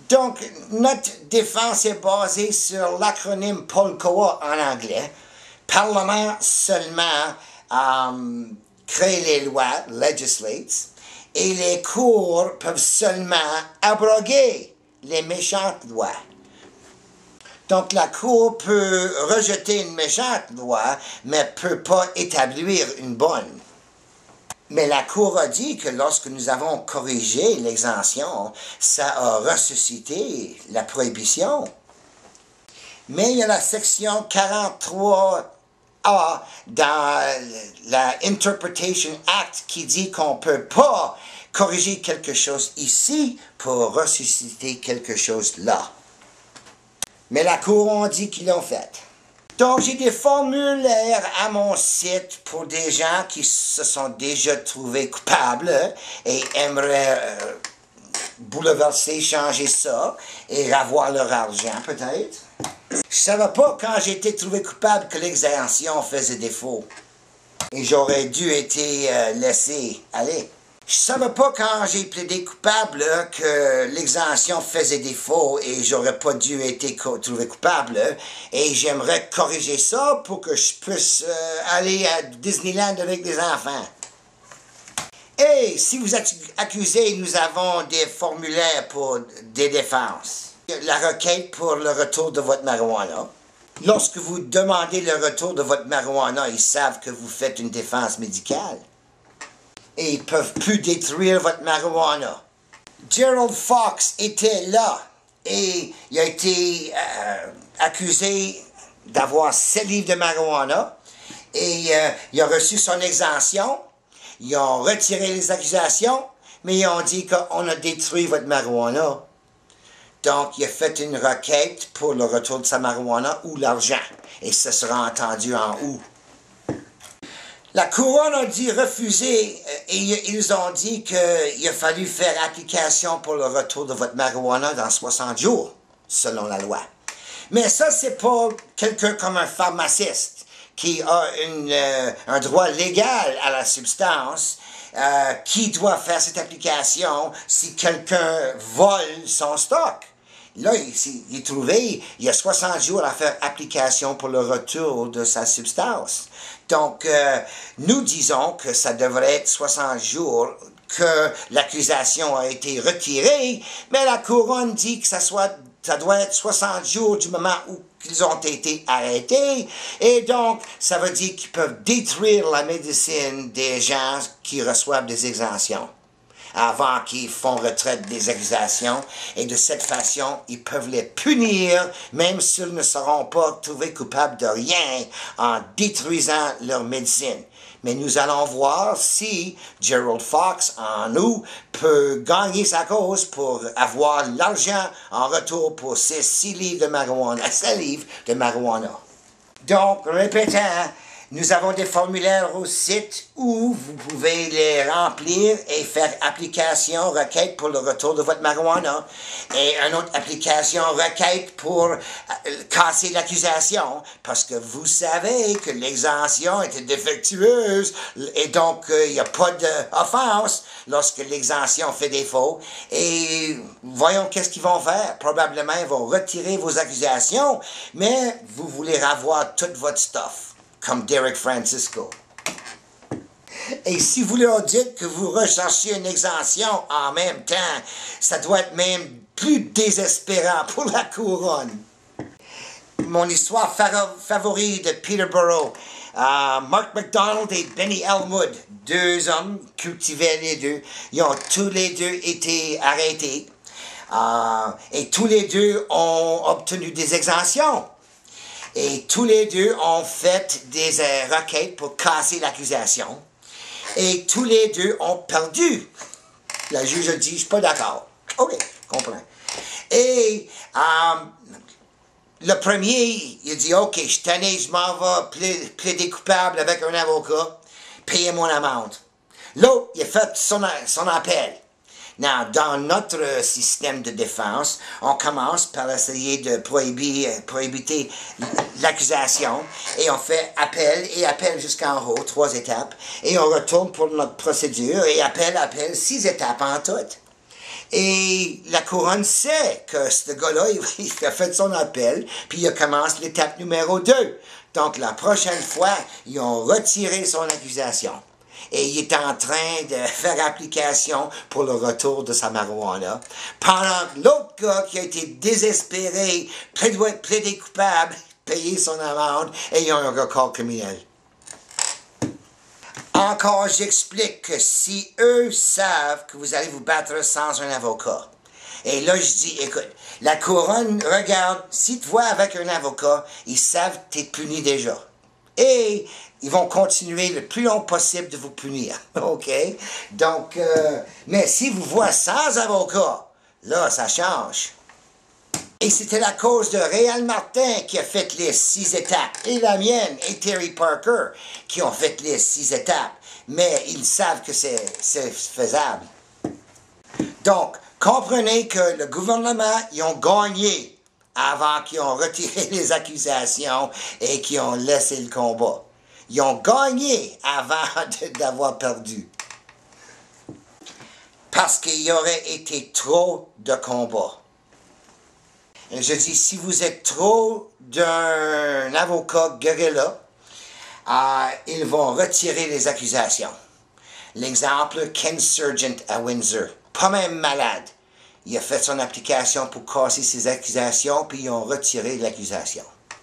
Donc, notre défense est basée sur l'acronyme POLCOA en anglais. Parlement seulement crée les lois, legislates, et les cours peuvent seulement abroger les méchantes lois. Donc, la Cour peut rejeter une méchante loi, mais ne peut pas établir une bonne. Mais la Cour a dit que lorsque nous avons corrigé l'exemption, ça a ressuscité la prohibition. Mais il y a la section 43A dans la Interpretation Act qui dit qu'on ne peut pas corriger quelque chose ici pour ressusciter quelque chose là. Mais la Cour a dit qu'ils l'ont fait. Donc, j'ai des formulaires à mon site pour des gens qui se sont déjà trouvés coupables et aimeraient bouleverser, changer ça et avoir leur argent, peut-être. Je ne savais pas quand j'ai été trouvé coupable que l'exemption faisait défaut. Et j'aurais dû être laissé aller. Je ne savais pas quand j'ai plaidé coupable que l'exemption faisait défaut et j'aurais pas dû être trouvé coupable. Et j'aimerais corriger ça pour que je puisse aller à Disneyland avec des enfants. Et si vous êtes accusé, nous avons des formulaires pour des défenses. La requête pour le retour de votre marijuana. Lorsque vous demandez le retour de votre marijuana, ils savent que vous faites une défense médicale. Et ils ne peuvent plus détruire votre marijuana. Gerald Fox était là et il a été accusé d'avoir 7 livres de marijuana et il a reçu son exemption. Ils ont retiré les accusations, mais ils ont dit qu'on a détruit votre marijuana. Donc, il a fait une requête pour le retour de sa marijuana ou l'argent. Et ça sera entendu en août. La couronne a dit refuser et ils ont dit qu'il a fallu faire application pour le retour de votre marijuana dans 60 jours, selon la loi. Mais ça, c'est pas quelqu'un comme un pharmaciste qui a un droit légal à la substance qui doit faire cette application si quelqu'un vole son stock. Là, il est trouvé, il y a 60 jours à faire application pour le retour de sa substance. Donc, nous disons que ça devrait être 60 jours que l'accusation a été retirée, mais la couronne dit que ça doit être 60 jours du moment où ils ont été arrêtés, et donc, ça veut dire qu'ils peuvent détruire la médecine des gens qui reçoivent des exemptions avant qu'ils font retraite des accusations, et de cette façon, ils peuvent les punir, même s'ils ne seront pas trouvés coupables de rien, en détruisant leur médecine. Mais nous allons voir si Gerald Fox, en août, peut gagner sa cause pour avoir l'argent en retour pour ces 6 livres de marijuana, 7 livres de marijuana. Donc, répétant, nous avons des formulaires au site où vous pouvez les remplir et faire application, requête pour le retour de votre marijuana et une autre application, requête pour casser l'accusation parce que vous savez que l'exemption était défectueuse et donc il n'y a pas d'offense lorsque l'exemption fait défaut. Et voyons qu'est-ce qu'ils vont faire. Probablement, ils vont retirer vos accusations, mais vous voulez avoir tout votre stuff. Comme Derek Francisco. Et si vous leur dites que vous recherchez une exemption en même temps, ça doit être même plus désespérant pour la couronne. Mon histoire favorite de Peterborough, Mark MacDonald et Benny Elmwood, 2 hommes, cultivaient les deux, ils ont tous les deux été arrêtés et tous les deux ont obtenu des exemptions. Et tous les deux ont fait des requêtes pour casser l'accusation. Et tous les deux ont perdu. La juge a dit, je ne suis pas d'accord. OK, je comprends. Et le premier, il a dit, OK, je suis tanné, je m'en vais plaider coupable avec un avocat, payer mon amende. L'autre, il a fait son appel. Dans notre système de défense, on commence par essayer de prohibiter l'accusation et on fait appel et appel jusqu'en haut, 3 étapes, et on retourne pour notre procédure et appel, 6 étapes en tout. Et la couronne sait que ce gars-là, il a fait son appel, puis il commence l'étape numéro 2. Donc, la prochaine fois, ils ont retiré son accusation. Et il est en train de faire application pour le retour de sa marijuana. Pendant que l'autre gars qui a été désespéré, plaidé coupable, payé son amende, et il a un record criminel. Encore, j'explique que si eux savent que vous allez vous battre sans un avocat, et là, je dis, écoute, la couronne, regarde, si tu vois avec un avocat, ils savent que tu es puni déjà. Et ils vont continuer le plus long possible de vous punir, OK? Donc, mais si vous voyez sans avocat, là, ça change. Et c'était la cause de Réal Martin qui a fait les 6 étapes, et la mienne, et Terry Parker, qui ont fait les 6 étapes. Mais ils savent que c'est faisable. Donc, comprenez que le gouvernement, ils ont gagné avant qu'ils ont retiré les accusations et qu'ils ont laissé le combat. Ils ont gagné avant d'avoir perdu. Parce qu'il y aurait été trop de combats. Je dis, si vous êtes trop d'un avocat guérilla, ils vont retirer les accusations. L'exemple, Ken Sargent à Windsor, pas même malade. Il a fait son application pour casser ses accusations, puis ils ont retiré l'accusation.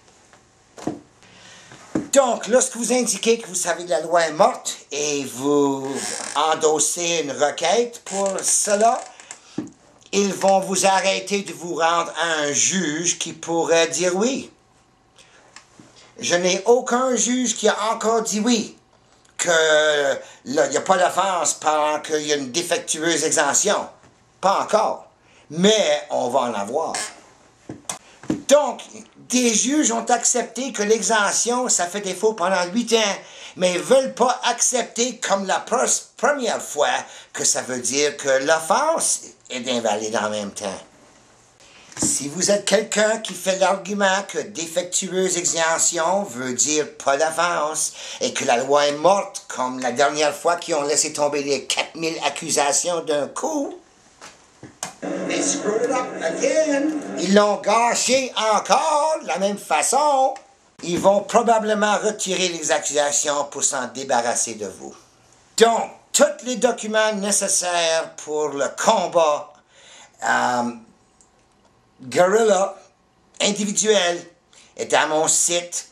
Donc, lorsque vous indiquez que vous savez que la loi est morte et vous endossez une requête pour cela, ils vont vous arrêter de vous rendre à un juge qui pourrait dire oui. Je n'ai aucun juge qui a encore dit oui, qu'il n'y a pas d'offense pendant qu'il y a une défectueuse exemption. Pas encore. Mais on va en avoir. Donc, des juges ont accepté que l'exemption, ça fait défaut pendant 8 ans, mais ils ne veulent pas accepter comme la première fois que ça veut dire que l'offense est invalide en même temps. Si vous êtes quelqu'un qui fait l'argument que défectueuse exemption veut dire pas d'offense et que la loi est morte, comme la dernière fois qu'ils ont laissé tomber les 4000 accusations d'un coup, they screwed it up again. Ils l'ont gâché encore de la même façon. Ils vont probablement retirer les accusations pour s'en débarrasser de vous. Donc, tous les documents nécessaires pour le combat guerrilla individuel est à mon site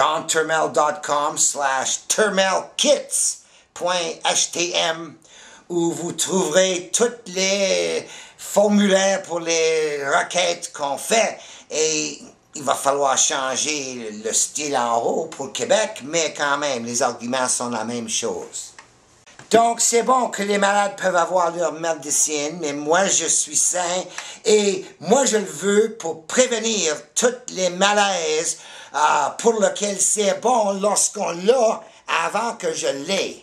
johnturmel.com/turmelkits.htm où vous trouverez tous les formulaires pour les requêtes qu'on fait et il va falloir changer le style en haut pour le Québec, mais quand même, les arguments sont la même chose. Donc, c'est bon que les malades peuvent avoir leur médecine, mais moi, je suis sain et moi, je le veux pour prévenir toutes les malaises pour lesquels c'est bon lorsqu'on l'a avant que je l'ai.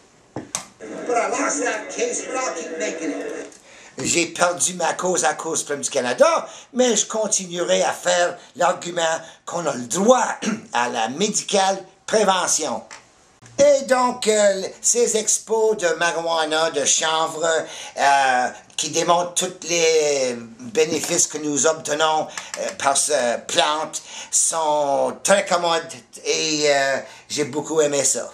J'ai perdu ma cause à cause du Canada, mais je continuerai à faire l'argument qu'on a le droit à la médicale prévention. Et donc, ces expos de marijuana, de chanvre, qui démontrent tous les bénéfices que nous obtenons par cette plante, sont très commodes et j'ai beaucoup aimé ça.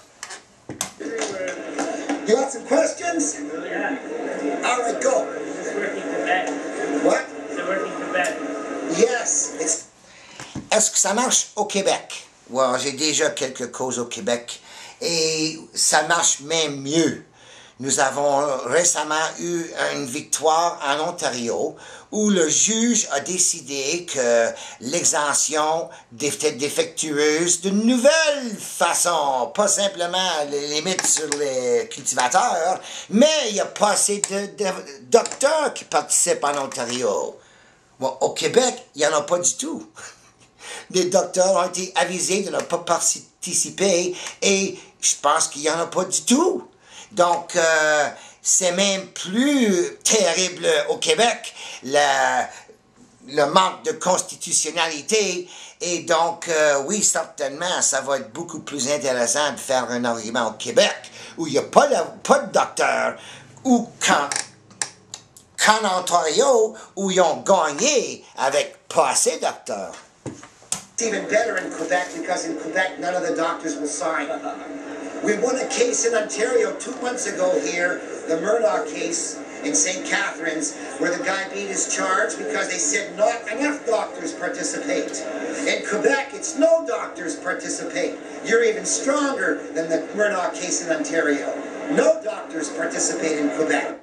You got some questions? Yeah. All right, go. Is this working for bed? What? Is it working for bed? Yes. Est-ce que ça marche au Québec? Ouais, j'ai déjà quelques causes au Québec et ça marche même mieux. Nous avons récemment eu une victoire en Ontario où le juge a décidé que l'exemption était défectueuse d'une nouvelle façon, pas simplement les mettre sur les cultivateurs, mais il y a pas assez de docteurs qui participent en Ontario. Bon, au Québec, il n'y en a pas du tout. Les docteurs ont été avisés de ne pas participer et je pense qu'il n'y en a pas du tout. Donc, c'est même plus terrible au Québec, le manque de constitutionnalité. Et donc, oui, certainement, ça va être beaucoup plus intéressant de faire un argument au Québec où il n'y a pas de docteur, ou qu'en Ontario, où ils ont gagné avec pas assez de docteurs. It's even better in Quebec because in Quebec none of the doctors will sign. We won a case in Ontario 2 months ago here, the Murdoch case in St. Catharines, where the guy beat his charge because they said not enough doctors participate. In Quebec, it's no doctors participate. You're even stronger than the Murdoch case in Ontario. No doctors participate in Quebec.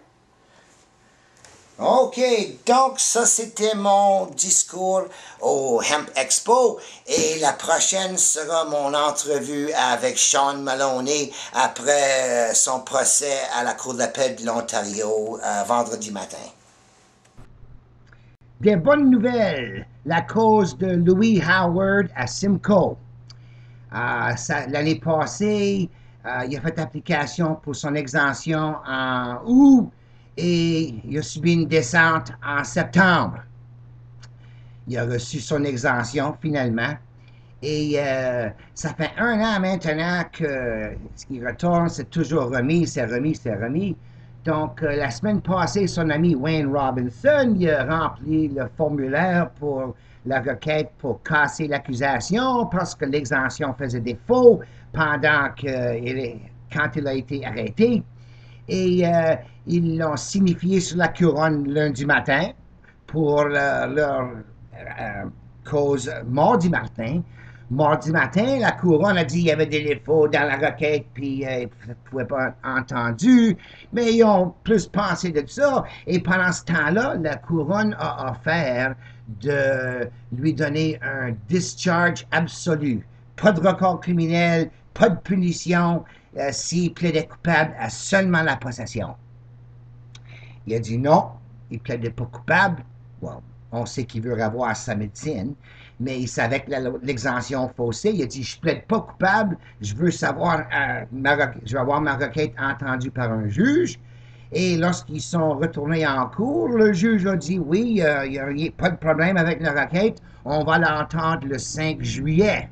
OK, donc ça c'était mon discours au Hemp Expo et la prochaine sera mon entrevue avec Sean Maloney après son procès à la Cour d'appel de l'Ontario vendredi matin. Des bonnes nouvelles, la cause de Louis Howard à Simcoe. L'année passée, il a fait application pour son exemption en août. Et il a subi une descente en septembre. Il a reçu son exemption finalement. Et ça fait 1 an maintenant que ce qui retourne, c'est toujours remis, c'est remis, c'est remis. Donc, la semaine passée, son ami Wayne Robinson, il a rempli le formulaire pour la requête pour casser l'accusation parce que l'exemption faisait défaut quand il a été arrêté. Et ils l'ont signifié sur la couronne lundi matin pour leur cause mardi matin. Mardi matin, la couronne a dit qu'il y avait des défauts dans la requête, puis ils ne pouvaient pas entendu, mais ils ont plus pensé de ça. Et pendant ce temps-là, la couronne a offert de lui donner un discharge absolu. Pas de record criminel, pas de punition, s'il plaidait coupable à seulement la possession. Il a dit non, il ne plaidait pas coupable. Bon, on sait qu'il veut revoir sa médecine, mais il savait que l'exemption faussée. Il a dit, je plaide pas coupable, je veux savoir, je vais avoir ma requête entendue par un juge. Et lorsqu'ils sont retournés en cours, le juge a dit, oui, il n'y a pas de problème avec la requête, on va l'entendre le 5 juillet.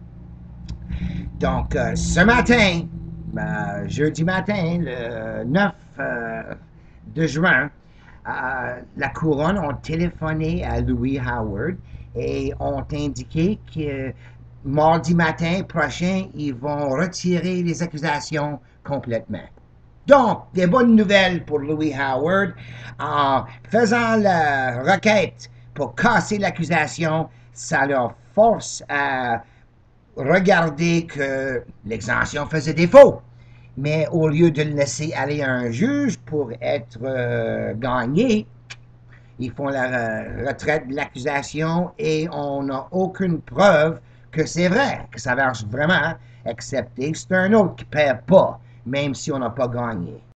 Donc, ce matin, jeudi matin, le 9 de juin, la couronne ont téléphoné à Louis Howard et ont indiqué que mardi matin prochain, ils vont retirer les accusations complètement. Donc, des bonnes nouvelles pour Louis Howard. En faisant la requête pour casser l'accusation, ça leur force à regarder que l'exemption faisait défaut. Mais au lieu de le laisser aller à un juge pour être gagné, ils font la retraite de l'accusation et on n'a aucune preuve que c'est vrai, que ça marche vraiment, excepté que c'est un autre qui ne perd pas, même si on n'a pas gagné.